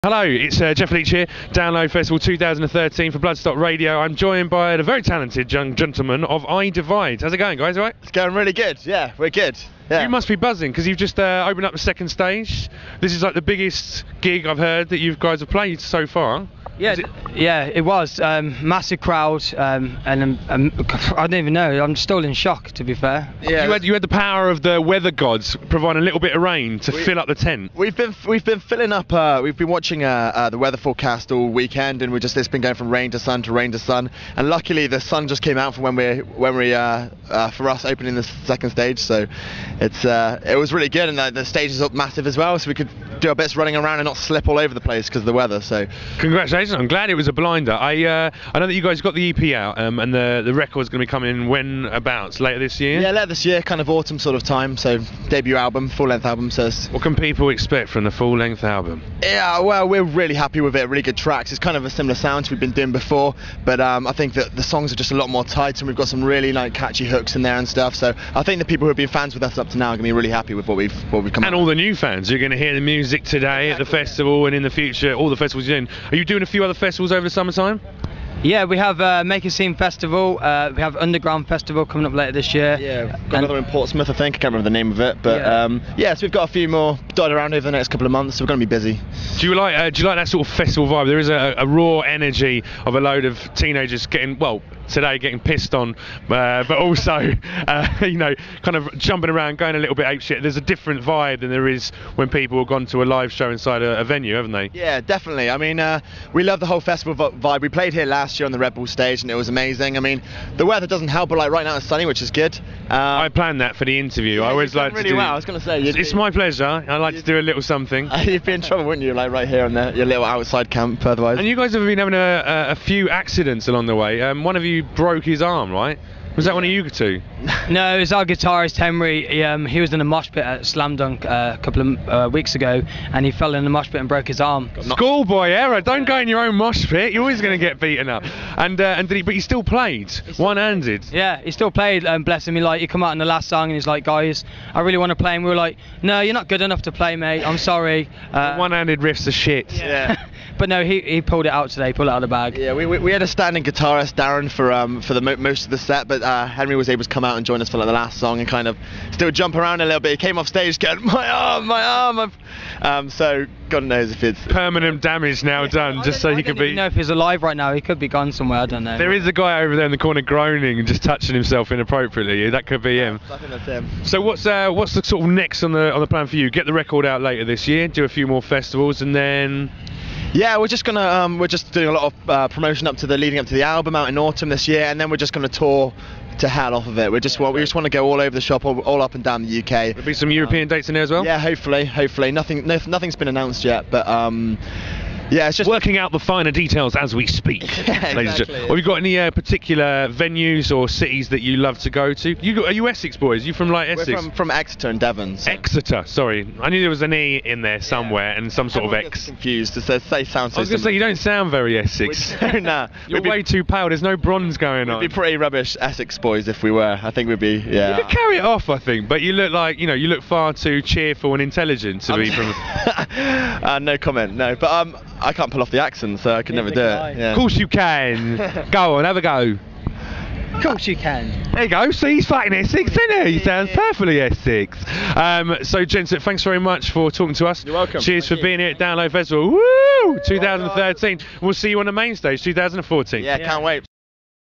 Hello, it's Jeff Leach here, Download Festival 2013 for Bloodstock Radio. I'm joined by the very talented young gentleman of I Divide. How's it going, guys? All right? It's going really good, yeah, we're good. Yeah. You must be buzzing because you've just opened up the second stage. This is like the biggest gig I've heard that you guys have played so far. Yeah, it was massive crowd, and I don't even know. I'm still in shock, to be fair. Yeah, you had the power of the weather gods providing a little bit of rain to fill up the tent. We've been filling up. We've been watching the weather forecast all weekend, and it's been going from rain to sun to rain to sun. And luckily, the sun just came out for for us opening the second stage. So it was really good, and the stage is up massive as well, so we could do our bits running around and not slip all over the place because of the weather. So congratulations. I'm glad it was a blinder. I know that you guys got the EP out, and the record's going to be coming later this year? Yeah, later this year, kind of autumn sort of time, so debut album, full-length album. So what can people expect from the full-length album? Yeah, well, we're really happy with it, really good tracks. It's kind of a similar sound to we've been doing before, but I think that the songs are just a lot more tight, and we've got some really catchy hooks in there and stuff, so I think the people who have been fans with us up to now are going to be really happy with what we've come out. And all the new fans, you're going to hear the music today at the festival and in the future, all the festivals you're in. Are you doing a few other festivals over the summertime? Yeah, we have Make a Scene Festival, we have Underground Festival coming up later this year. Yeah, got another in Portsmouth, I think. I can't remember the name of it, but so we've got a few more dotted around over the next couple of months, so we're going to be busy. Do you like that sort of festival vibe? There is a raw energy of a load of teenagers getting pissed on, but also kind of jumping around, going a little bit apeshit. There's a different vibe than there is when people have gone to a live show inside a venue, haven't they? Yeah, definitely. I mean, we love the whole festival vibe. We played here last year on the Red Bull stage, and it was amazing. I mean, the weather doesn't help, but right now it's sunny, which is good. I planned that for the interview. Yeah, I always like really to do. Well. I was going to say it's my pleasure. I like to do a little something. You'd be in trouble, wouldn't you? Right here on your little outside camp, otherwise. And you guys have been having a few accidents along the way. One of you broke his arm, right? Was that one of you two? No, it was our guitarist Henry. He was in a mosh pit at Slam Dunk a couple of weeks ago, and he fell in the mosh pit and broke his arm. Schoolboy error! Don't go in your own mosh pit. You're always going to get beaten up. But he still played, one-handed. Yeah, he still played. Bless him. He come out in the last song and he's like, "Guys, I really want to play." And we were like, "No, you're not good enough to play, mate. I'm sorry." One-handed riffs are shit. Yeah. But no, he pulled it out today. Pulled it out of the bag. Yeah, we had a standing guitarist, Darren, for the most of the set, but Henry was able to come out and join us for the last song and kind of still jump around a little bit. He came off stage going, my arm. So God knows if it's permanent damage now done, just so he could be. I don't know if he's alive right now. He could be gone somewhere. I don't know. There is a guy over there in the corner groaning and just touching himself inappropriately. That could be him. I think that's him. So what's the sort of next on the plan for you? Get the record out later this year, do a few more festivals, and then. Yeah, we're just gonna we're just doing a lot of promotion leading up to the album out in autumn this year, and then we're just gonna tour to hell off of it. We just want to go all over the shop, all up and down the UK. There'll be some European dates in there as well. Yeah, hopefully. Nothing's been announced yet, but yeah, it's just working out the finer details as we speak. Yeah, exactly. Have you got any particular venues or cities that you love to go to? Are you Essex boys? Are you from Essex? We're from Exeter and Devon. So. Exeter, sorry. I knew there was an E in there somewhere and some sort of X. Confused. They sound so. I was going to say, you don't sound very Essex. Nah. You're way too pale. There's no bronze going on. We'd be pretty rubbish Essex boys if we were. I think we'd be, yeah. You could carry it off, I think, but you look like, you look far too cheerful and intelligent to be from. No comment, no. But I can't pull off the accent, so I could never do it. Yeah. Of course you can. Go on, have a go. Of course you can. There you go. See, he's fucking Essex, isn't he? He sounds perfectly Essex. So, gents, thanks very much for talking to us. You're welcome. Cheers for being here at Download Festival. Woo! 2013. We'll see you on the main stage, 2014. Yeah, can't wait.